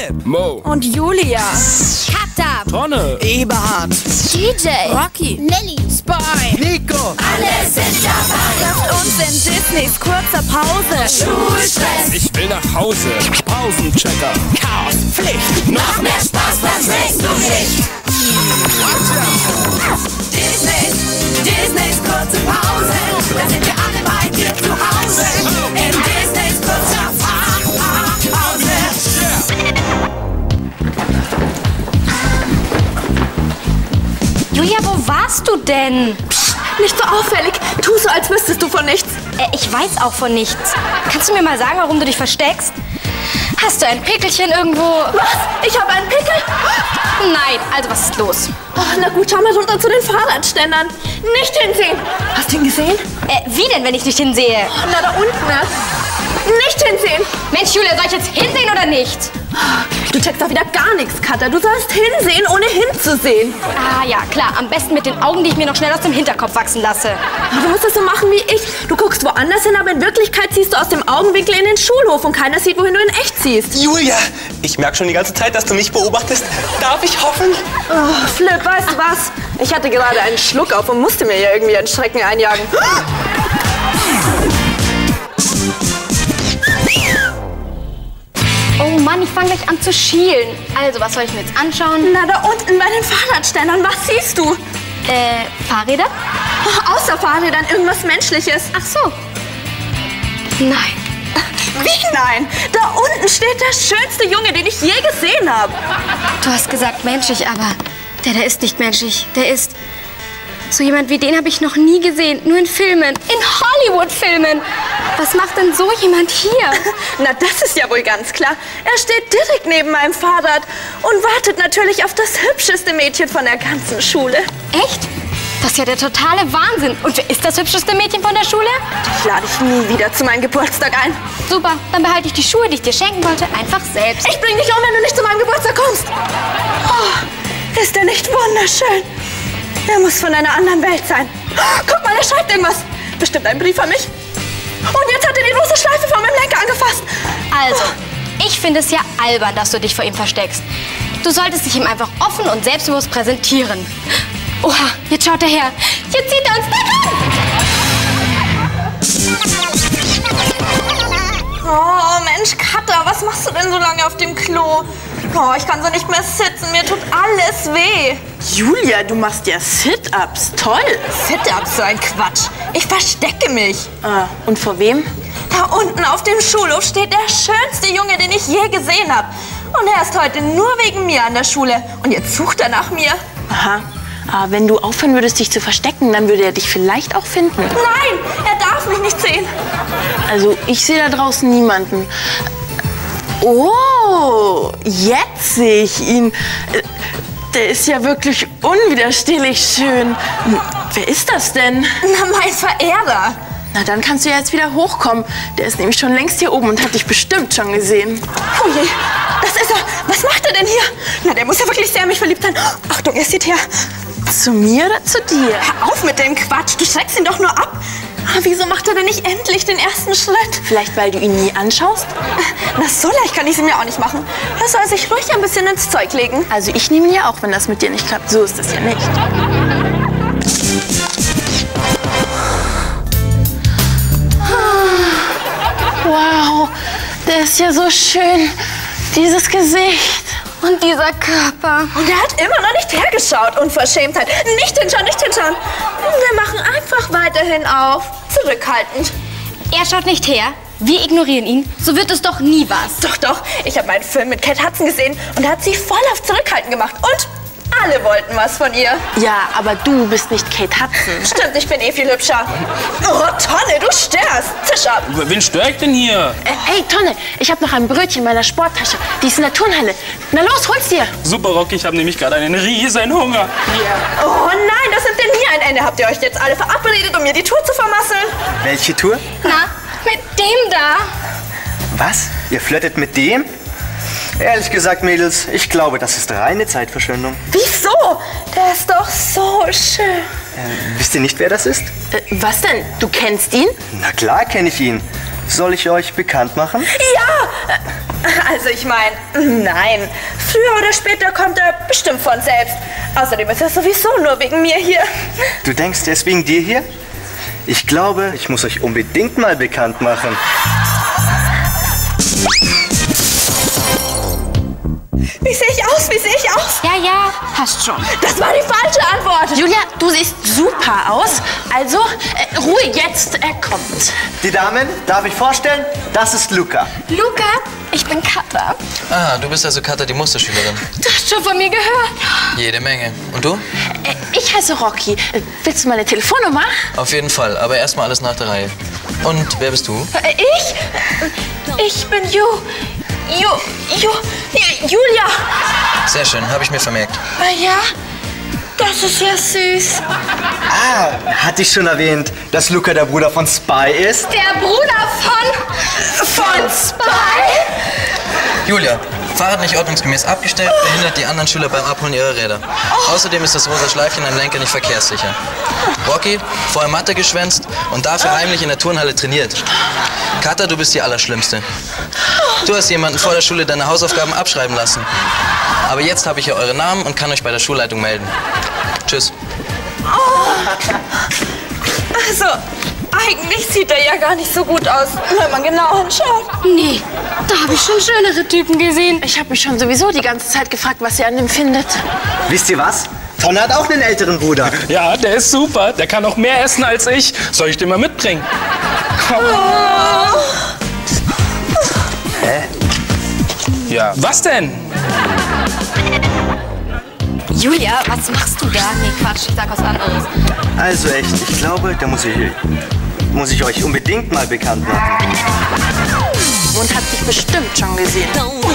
Philipp, Mo und Julia, Katha, Tonne, Eberhard, DJ, Rocky, Nelly, Spy. Nico. alle sind dabei. Lasst uns in Disneys kurzer Pause Schulstress, ich will nach Hause. Pausenchecker, Chaos, Pflicht. noch mehr Spaß verträgst du nicht. Disneys kurze Pause, da sind wir alle bei dir zu Hause. In Disneys kurzer Pause. Julia, wo warst du denn? Nicht so auffällig. Tu so, als wüsstest du von nichts. Ich weiß auch von nichts. Kannst du mir mal sagen, warum du dich versteckst? Hast du ein Pickelchen irgendwo? Was? Ich habe einen Pickel? Nein, also was ist los? Oh, na gut, schau mal runter zu den Fahrradständern. Nicht hinsehen. Hast du ihn gesehen? Wie denn, wenn ich nicht hinsehe? Oh, na, da unten, ne? Nicht hinsehen. Mensch, Julia, soll ich jetzt hinsehen oder nicht? Du checkst doch wieder gar nichts, Katha. Du sollst hinsehen, ohne hinzusehen. Ah ja, klar. Am besten mit den Augen, die ich mir noch schnell aus dem Hinterkopf wachsen lasse. Du musst es so machen wie ich. Du guckst woanders hin, aber in Wirklichkeit siehst du aus dem Augenwinkel in den Schulhof und keiner sieht, wohin du in echt siehst. Julia, ich merke schon die ganze Zeit, dass du mich beobachtest. Darf ich hoffen? Oh, Flip, weißt du was? Ich hatte gerade einen Schluck auf und musste mir hier irgendwie einen Schrecken einjagen. Oh Mann, ich fange gleich an zu schielen. Also, was soll ich mir jetzt anschauen? Na, da unten bei den Fahrradständern, was siehst du? Fahrräder? Oh, außer Fahrrädern irgendwas Menschliches. Ach so. Nein. Wie nein? Da unten steht der schönste Junge, den ich je gesehen habe. Du hast gesagt menschlich, aber der ist nicht menschlich. Der ist... So jemand wie den habe ich noch nie gesehen. Nur in Filmen. In Hollywood-Filmen. Was macht denn so jemand hier? Na, das ist ja wohl ganz klar. Er steht direkt neben meinem Fahrrad und wartet natürlich auf das hübscheste Mädchen von der ganzen Schule. Echt? Das ist ja der totale Wahnsinn. Und wer ist das hübscheste Mädchen von der Schule? Ich lade dich nie wieder zu meinem Geburtstag ein. Super, dann behalte ich die Schuhe, die ich dir schenken wollte, einfach selbst. Ich bring dich um, wenn du nicht zu meinem Geburtstag kommst. Oh, ist er nicht wunderschön? Er muss von einer anderen Welt sein. Oh, guck mal, er schreibt irgendwas. Bestimmt ein Brief an mich. Und jetzt hat er die große Schleife von meinem Lenker angefasst. Also, ich finde es ja albern, dass du dich vor ihm versteckst. Du solltest dich ihm einfach offen und selbstbewusst präsentieren. Oha, jetzt schaut er her. Jetzt sieht er uns davon. Oh, Mensch, Katha, was machst du denn so lange auf dem Klo? Oh, ich kann so nicht mehr sitzen, mir tut alles weh. Julia, du machst ja Sit-Ups. Toll. Sit-Ups, so ein Quatsch. Ich verstecke mich. Und vor wem? Da unten auf dem Schulhof steht der schönste Junge, den ich je gesehen habe. Und er ist heute nur wegen mir an der Schule. Und jetzt sucht er nach mir. Aha. Aber wenn du aufhören würdest, dich zu verstecken, dann würde er dich vielleicht auch finden. Nein, er darf mich nicht sehen. Also, ich sehe da draußen niemanden. Oh, jetzt sehe ich ihn. Der ist ja wirklich unwiderstehlich schön. Wer ist das denn? Na, mein Verehrer. Na, dann kannst du ja jetzt wieder hochkommen. Der ist nämlich schon längst hier oben und hat dich bestimmt schon gesehen. Oh je, das ist er. Was macht er denn hier? Na, der muss ja wirklich sehr in mich verliebt sein. Achtung, er sieht her. Zu mir oder zu dir? Hör auf mit dem Quatsch, du schreckst ihn doch nur ab. Wieso macht er denn nicht endlich den ersten Schritt? Vielleicht, weil du ihn nie anschaust? Na, so leicht kann ich sie mir auch nicht machen. Er soll sich ruhig ein bisschen ins Zeug legen. Also ich nehme ihn ja auch, wenn das mit dir nicht klappt. So ist das ja nicht. Wow, der ist ja so schön. Dieses Gesicht. Und dieser Körper. Und er hat immer noch nicht hergeschaut. Unverschämtheit. Nicht hinschauen, nicht hinschauen. Wir machen einfach weiterhin auf. Zurückhaltend. Er schaut nicht her. Wir ignorieren ihn. So wird es doch nie was. Doch, doch. Ich habe meinen Film mit Kate Hudson gesehen und er hat sie voll auf Zurückhalten gemacht. Und alle wollten was von ihr. Ja, aber du bist nicht Kate Hudson. Stimmt, ich bin eh viel hübscher. Oh, Tonne, du störst. Tisch ab. Wen stör ich denn hier? Ey, Tonne, ich habe noch ein Brötchen in meiner Sporttasche. Die ist in der Turnhalle. Na los, hol's dir. Super, Rocky, ich habe nämlich gerade einen riesen Hunger. Oh nein, das nimmt denn nie ein Ende. Habt ihr euch jetzt alle verabredet, um mir die Tour zu vermasseln? Welche Tour? Na, mit dem da. Was? Ihr flirtet mit dem? Ehrlich gesagt, Mädels, ich glaube, das ist reine Zeitverschwendung. Wieso? Der ist doch so schön. Wisst ihr nicht, wer das ist? Was denn? Du kennst ihn? Na klar kenne ich ihn. Soll ich euch bekannt machen? Ja, Also ich meine, nein. Früher oder später kommt er bestimmt von selbst. Außerdem ist er sowieso nur wegen mir hier. Du denkst, er ist wegen dir hier? Ich glaube, ich muss euch unbedingt mal bekannt machen. Wie sehe ich aus? Wie sehe ich aus? Ja, passt schon. Das war die falsche Antwort. Julia, du siehst super aus. Also, Ruhe jetzt, er kommt. Die Damen, darf ich vorstellen? Das ist Luca. Luca, ich bin Katha. Ah, du bist also Katha, die Musterschülerin. Du hast schon von mir gehört. Jede Menge. Und du? Ich heiße Rocky. Willst du meine Telefonnummer? Auf jeden Fall, aber erstmal alles nach der Reihe. Und wer bist du? Ich bin Julia. Sehr schön, habe ich mir vermerkt. Ja, das ist ja süß. Ah, hatte ich schon erwähnt, dass Luca der Bruder von Spy ist? Der Bruder von Spy? Julia, Fahrrad nicht ordnungsgemäß abgestellt, behindert die anderen Schüler beim Abholen ihrer Räder. Außerdem ist das rosa Schleifchen am Lenker nicht verkehrssicher. Rocky, vorher Mathe geschwänzt und dafür heimlich in der Turnhalle trainiert. Katha, du bist die Allerschlimmste. Du hast jemanden vor der Schule deine Hausaufgaben abschreiben lassen. Aber jetzt habe ich ja eure Namen und kann euch bei der Schulleitung melden. Tschüss. Also, eigentlich sieht er ja gar nicht so gut aus, wenn man genau hinschaut. Nee, da habe ich schon schönere Typen gesehen. Ich habe mich schon sowieso die ganze Zeit gefragt, was ihr an ihm findet. Wisst ihr was? Tonne hat auch einen älteren Bruder. Ja, der ist super. Der kann auch mehr essen als ich. Soll ich den mal mitbringen? Komm. Hä? Ja, was denn? Julia, was machst du da? Nee, Quatsch, ich sag was anderes. Also echt, ich glaube, da muss ich euch unbedingt mal bekannt machen. Und hat sich bestimmt schon gesehen. Don't